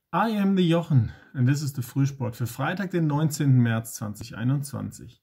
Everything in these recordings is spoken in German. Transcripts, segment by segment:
I am the Jochen and this is the Frühsport für Freitag, den 19. März 2021.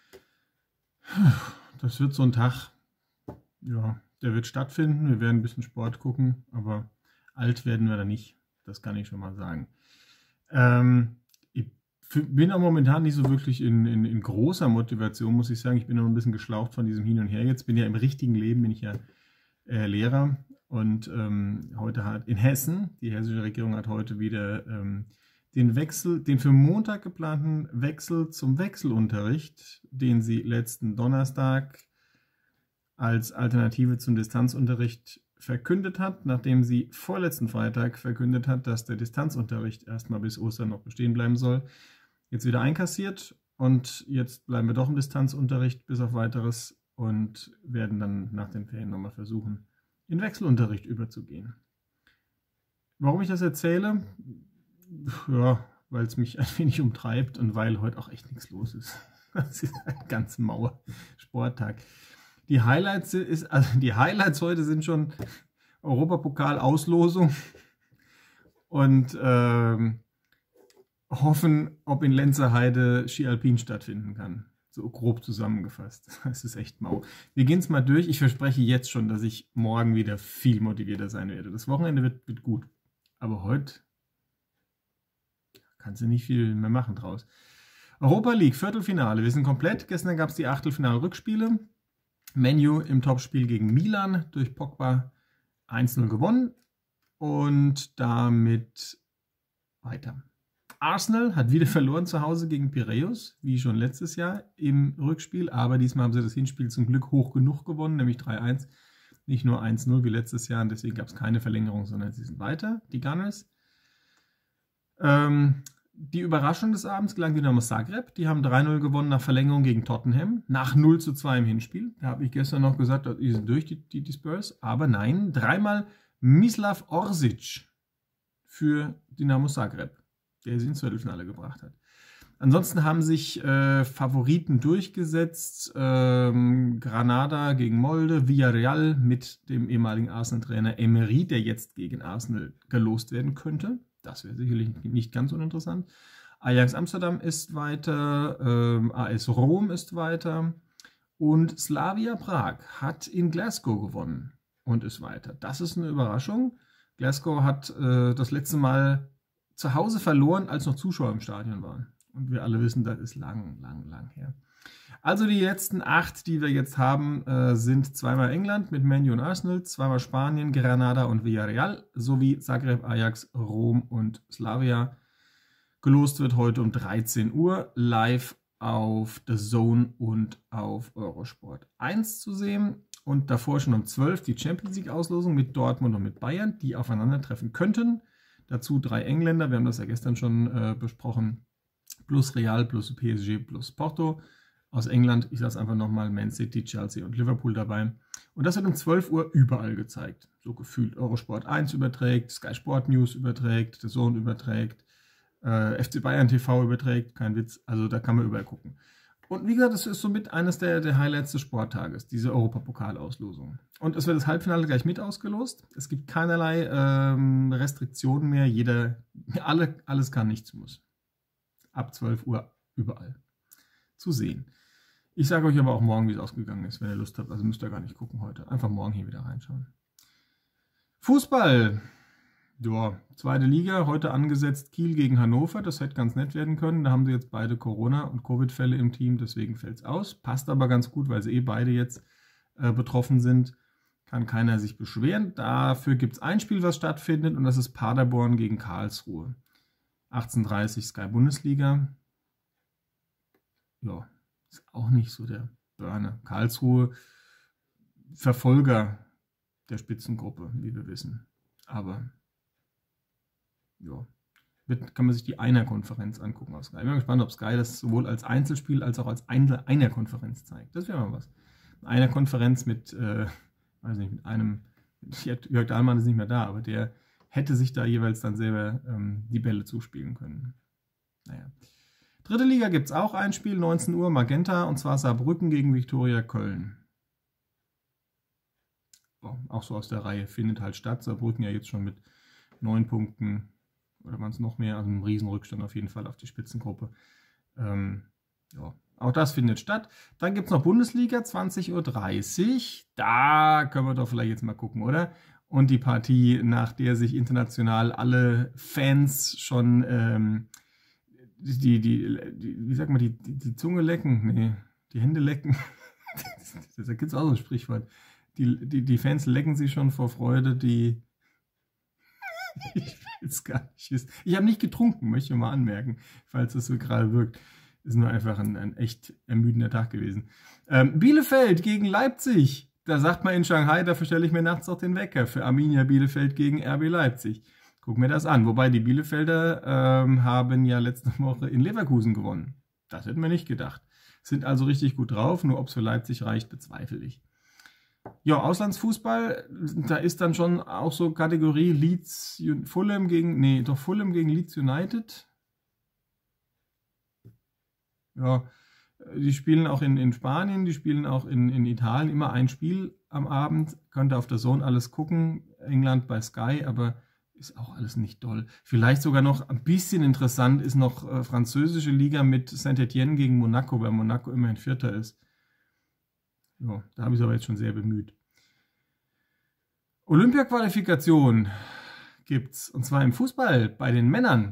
Das wird so ein Tag, ja, der wird stattfinden. Wir werden ein bisschen Sport gucken, aber alt werden wir da nicht. Das kann ich schon mal sagen. Ich bin auch momentan nicht so wirklich in großer Motivation, muss ich sagen. Ich bin noch ein bisschen geschlaucht von diesem Hin und Her. Jetzt bin ja im richtigen Leben, bin ich ja Lehrer. Und heute hat in Hessen, die hessische Regierung hat heute wieder den für Montag geplanten Wechsel zum Wechselunterricht, den sie letzten Donnerstag als Alternative zum Distanzunterricht verkündet hat, nachdem sie vorletzten Freitag verkündet hat, dass der Distanzunterricht erstmal bis Ostern noch bestehen bleiben soll, jetzt wieder einkassiert und jetzt bleiben wir doch im Distanzunterricht bis auf Weiteres und werden dann nach den Ferien nochmal versuchen, in Wechselunterricht überzugehen. Warum ich das erzähle? Ja, weil es mich ein wenig umtreibt und weil heute auch echt nichts los ist. Das ist ein ganz mauer Sporttag. Die Highlights heute sind schon Europapokal-Auslosung und hoffen, ob in Lenzerheide Ski Alpin stattfinden kann. So grob zusammengefasst. Das ist echt mau. Wir gehen es mal durch. Ich verspreche jetzt schon, dass ich morgen wieder viel motivierter sein werde. Das Wochenende wird gut. Aber heute kannst du nicht viel mehr machen draus. Europa League, Viertelfinale. Wir sind komplett. Gestern gab es die Achtelfinal-Rückspiele. Man U im Topspiel gegen Milan durch Pogba 1-0 gewonnen. Und damit weiter. Arsenal hat wieder verloren zu Hause gegen Piräus, wie schon letztes Jahr im Rückspiel, aber diesmal haben sie das Hinspiel zum Glück hoch genug gewonnen, nämlich 3-1, nicht nur 1-0 wie letztes Jahr und deswegen gab es keine Verlängerung, sondern sie sind weiter, die Gunners. Die Überraschung des Abends gelang Dinamo Zagreb, die haben 3-0 gewonnen nach Verlängerung gegen Tottenham, nach 0-2 im Hinspiel. Da habe ich gestern noch gesagt, die sind durch, die Spurs, aber nein, dreimal Mislav Orsic für Dinamo Zagreb, der sie ins Viertelfinale gebracht hat. Ansonsten haben sich Favoriten durchgesetzt. Granada gegen Molde, Villarreal mit dem ehemaligen Arsenal-Trainer Emery, der jetzt gegen Arsenal gelost werden könnte. Das wäre sicherlich nicht ganz uninteressant. Ajax Amsterdam ist weiter, AS Rom ist weiter und Slavia Prag hat in Glasgow gewonnen und ist weiter. Das ist eine Überraschung. Glasgow hat das letzte Mal zu Hause verloren, als noch Zuschauer im Stadion waren. Und wir alle wissen, das ist lang her. Also die letzten 8, die wir jetzt haben, sind zweimal England mit Man U und Arsenal, zweimal Spanien, Granada und Villarreal, sowie Zagreb, Ajax, Rom und Slavia. Gelost wird heute um 13 Uhr live auf The Zone und auf Eurosport 1 zu sehen. Und davor schon um 12 die Champions League Auslosung mit Dortmund und mit Bayern, die aufeinandertreffen könnten. Dazu 3 Engländer, wir haben das ja gestern schon besprochen, plus Real, plus PSG, plus Porto. Aus England, ich lasse einfach nochmal Man City, Chelsea und Liverpool dabei. Und das wird um 12 Uhr überall gezeigt. So gefühlt Eurosport 1 überträgt, Sky Sport News überträgt, The Zone überträgt, FC Bayern TV überträgt, kein Witz, also da kann man überall gucken. Und wie gesagt, das ist somit eines der Highlights des Sporttages, diese Europapokal-Auslosung. Und es wird das Halbfinale gleich mit ausgelost. Es gibt keinerlei Restriktionen mehr. Alles kann, nichts muss. Ab 12 Uhr überall zu sehen. Ich sage euch aber auch morgen, wie es ausgegangen ist, wenn ihr Lust habt. Also müsst ihr gar nicht gucken heute. Einfach morgen hier wieder reinschauen. Fußball. Ja, zweite Liga, heute angesetzt Kiel gegen Hannover, das hätte ganz nett werden können. Da haben sie jetzt beide Corona- und Covid-Fälle im Team, deswegen fällt es aus. Passt aber ganz gut, weil sie beide jetzt betroffen sind. Kann keiner sich beschweren. Dafür gibt es ein Spiel, was stattfindet und das ist Paderborn gegen Karlsruhe. 18:30 Sky Bundesliga. Ja, ist auch nicht so der Burner. Karlsruhe, Verfolger der Spitzengruppe, wie wir wissen. Aber ja, kann man sich die Einer-Konferenz angucken auf Sky. Ich bin gespannt, ob Sky das sowohl als Einzelspiel als auch als Einer-Konferenz zeigt. Das wäre mal was. Eine Konferenz mit, weiß nicht, mit einem, Jörg Dahlmann ist nicht mehr da, aber der hätte sich da jeweils dann selber die Bälle zuspielen können. Naja. Dritte Liga gibt es auch ein Spiel, 19 Uhr, Magenta, und zwar Saarbrücken gegen Viktoria Köln. Auch so aus der Reihe, findet halt statt. Saarbrücken ja jetzt schon mit 9 Punkten Oder waren es noch mehr? Also ein Riesenrückstand auf jeden Fall auf die Spitzengruppe. Ja, auch das findet statt. Dann gibt es noch Bundesliga, 20:30 Uhr. Da können wir doch vielleicht jetzt mal gucken, oder? Und die Partie, nach der sich international alle Fans schon wie sagt man, die Zunge lecken? Nee, die Hände lecken. Da gibt es auch so ein Sprichwort. Die Fans lecken sich schon vor Freude, ich will es gar nicht wissen. Ich habe nicht getrunken, möchte ich mal anmerken, falls das so gerade wirkt. Ist nur einfach ein echt ermüdender Tag gewesen. Bielefeld gegen Leipzig. Da sagt man in Shanghai, dafür stelle ich mir nachts auch den Wecker. Für Arminia Bielefeld gegen RB Leipzig. Guck mir das an. Wobei die Bielefelder haben ja letzte Woche in Leverkusen gewonnen. Das hätten wir nicht gedacht. Sind also richtig gut drauf. Nur ob es für Leipzig reicht, bezweifle ich. Ja, Auslandsfußball, da ist dann schon auch so Kategorie Fulham gegen Leeds United. Ja, die spielen auch in Spanien, die spielen auch in Italien, immer ein Spiel am Abend. Könnt ihr auf der Zone alles gucken, England bei Sky, aber ist auch alles nicht doll. Vielleicht sogar noch ein bisschen interessant ist noch französische Liga mit Saint-Étienne gegen Monaco, weil Monaco immerhin Vierter ist. Ja, da habe ich es aber jetzt schon sehr bemüht. Olympia-Qualifikation gibt es, und zwar im Fußball bei den Männern.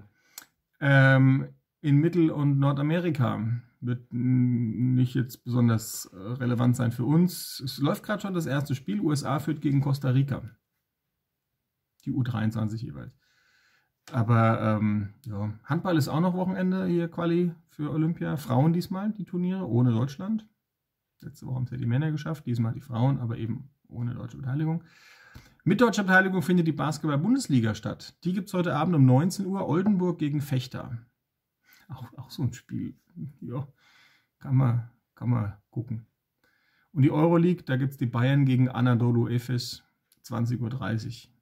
In Mittel- und Nordamerika. Wird nicht jetzt besonders relevant sein für uns. Es läuft gerade schon das erste Spiel. USA führt gegen Costa Rica. Die U23 jeweils. Aber ja, Handball ist auch noch Wochenende hier Quali für Olympia. Frauen diesmal, die Turniere, ohne Deutschland. Letzte Woche haben es ja die Männer geschafft, diesmal die Frauen, aber eben ohne deutsche Beteiligung. Mit deutscher Beteiligung findet die Basketball-Bundesliga statt. Die gibt es heute Abend um 19 Uhr. Oldenburg gegen Fechter. Auch so ein Spiel. Ja, kann man gucken. Und die Euroleague, da gibt es die Bayern gegen Anadolu Efes, 20:30 Uhr.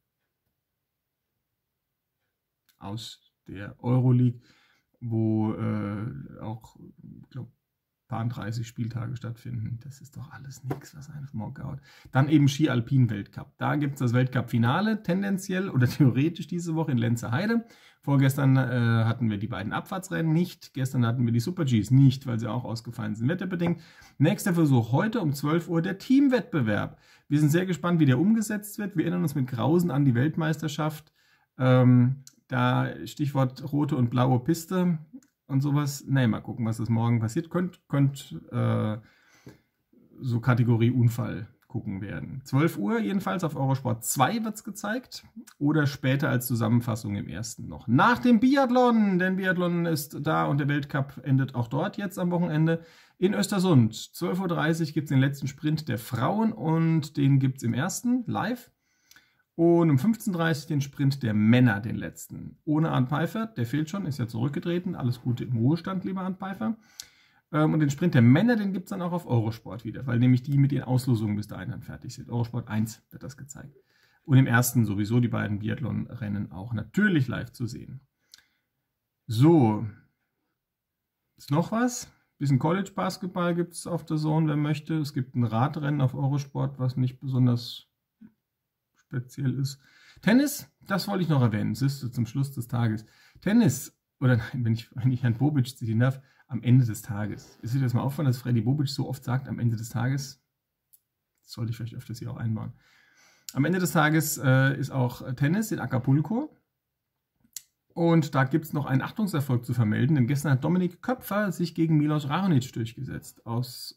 Aus der Euroleague, wo auch, ich glaube, 30 Spieltage stattfinden. Das ist doch alles nichts, was einen vom Hocker haut. Dann eben Ski-Alpin-Weltcup. Da gibt es das Weltcup-Finale, tendenziell oder theoretisch diese Woche in Lenzerheide. Vorgestern hatten wir die beiden Abfahrtsrennen nicht. Gestern hatten wir die Super-Gs nicht, weil sie auch ausgefallen sind, wetterbedingt. Nächster Versuch heute um 12 Uhr der Teamwettbewerb. Wir sind sehr gespannt, wie der umgesetzt wird. Wir erinnern uns mit Grausen an die Weltmeisterschaft. Da Stichwort rote und blaue Piste und sowas. Nee, mal gucken, was das morgen passiert. Könnt so Kategorie Unfall gucken werden. 12 Uhr jedenfalls auf Eurosport 2 wird es gezeigt oder später als Zusammenfassung im ersten noch. Nach dem Biathlon, denn Biathlon ist da und der Weltcup endet auch dort jetzt am Wochenende in Östersund. 12:30 Uhr gibt es den letzten Sprint der Frauen und den gibt es im ersten live. Und um 15:30 Uhr den Sprint der Männer, den letzten. Ohne Arndt Peifert, der fehlt schon, ist ja zurückgetreten. Alles Gute im Ruhestand, lieber Arndt Peifert. Und den Sprint der Männer, den gibt es dann auch auf Eurosport wieder, weil nämlich die mit den Auslosungen bis dahin dann fertig sind. Eurosport 1 wird das gezeigt. Und im ersten sowieso die beiden Biathlon-Rennen auch natürlich live zu sehen. So, ist noch was? Ein bisschen College-Basketball gibt es auf der Zone, wer möchte. Es gibt ein Radrennen auf Eurosport, was nicht besonders speziell ist. Tennis, das wollte ich noch erwähnen, das ist zum Schluss des Tages. Tennis, oder nein, wenn ich Herrn Bobic zitieren darf, am Ende des Tages. Ist dir das mal aufgefallen, dass Freddy Bobic so oft sagt, am Ende des Tages? Das sollte ich vielleicht öfters hier auch einbauen. Am Ende des Tages ist auch Tennis in Acapulco. Und da gibt es noch einen Achtungserfolg zu vermelden, denn gestern hat Dominik Köpfer sich gegen Milos Raonic durchgesetzt. Aus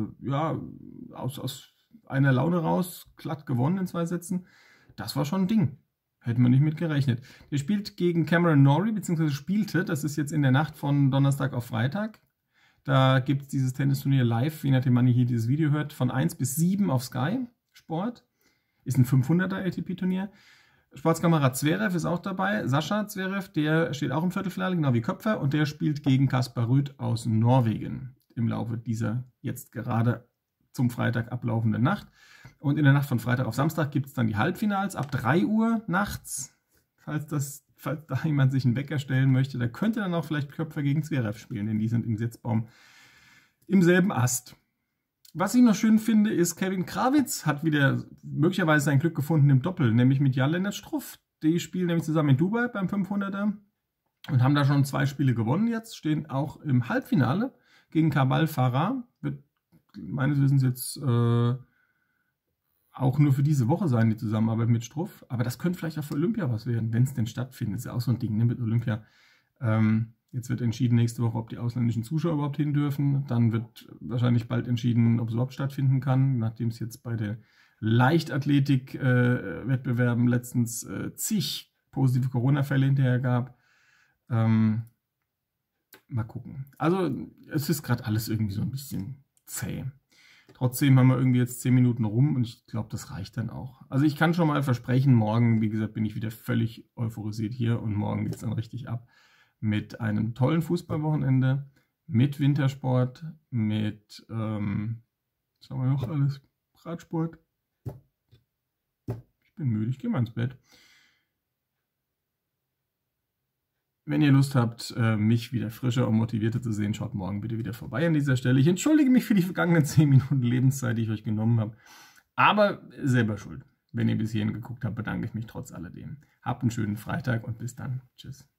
einer Laune raus, glatt gewonnen in 2 Sätzen. Das war schon ein Ding. Hätten wir nicht mit gerechnet. Der spielt gegen Cameron Norrie, beziehungsweise spielte, das ist jetzt in der Nacht von Donnerstag auf Freitag. Da gibt es dieses Tennisturnier live, je nachdem man hier dieses Video hört, von 1 bis 7 auf Sky Sport. Ist ein 500er ATP-Turnier. Sportskamerad Zverev ist auch dabei. Sascha Zverev, der steht auch im Viertelfinale, genau wie Köpfer. Und der spielt gegen Kaspar Rüth aus Norwegen im Laufe dieser jetzt gerade zum Freitag ablaufenden Nacht. Und in der Nacht von Freitag auf Samstag gibt es dann die Halbfinals ab 3 Uhr nachts. Falls da jemand sich einen Wecker stellen möchte, da könnte dann auch vielleicht Köpfer gegen Zverev spielen, denn die sind im Setzbaum im selben Ast. Was ich noch schön finde, ist, Kevin Krawitz hat wieder möglicherweise sein Glück gefunden im Doppel, nämlich mit Jan-Lennart Struff. Die spielen nämlich zusammen in Dubai beim 500er und haben da schon 2 Spiele gewonnen jetzt, stehen auch im Halbfinale gegen Kabal Farah. Wird meines Wissens jetzt auch nur für diese Woche sein, die Zusammenarbeit mit Struff. Aber das könnte vielleicht auch für Olympia was werden, wenn es denn stattfindet. Das ist ja auch so ein Ding, ne, mit Olympia. Jetzt wird entschieden nächste Woche, ob die ausländischen Zuschauer überhaupt hin dürfen. Dann wird wahrscheinlich bald entschieden, ob es überhaupt stattfinden kann, nachdem es jetzt bei den Leichtathletik-Wettbewerben letztens zig positive Corona-Fälle hinterher gab. Mal gucken. Also es ist gerade alles irgendwie so ein bisschen zäh. Trotzdem haben wir irgendwie jetzt 10 Minuten rum und ich glaube, das reicht dann auch. Also ich kann schon mal versprechen, morgen, wie gesagt, bin ich wieder völlig euphorisiert hier und morgen geht es dann richtig ab mit einem tollen Fußballwochenende, mit Wintersport, mit, was haben wir noch alles? Radsport. Ich bin müde, ich gehe mal ins Bett. Wenn ihr Lust habt, mich wieder frischer und motivierter zu sehen, schaut morgen bitte wieder vorbei an dieser Stelle. Ich entschuldige mich für die vergangenen 10 Minuten Lebenszeit, die ich euch genommen habe. Aber selber schuld. Wenn ihr bis hierhin geguckt habt, bedanke ich mich trotz alledem. Habt einen schönen Freitag und bis dann. Tschüss.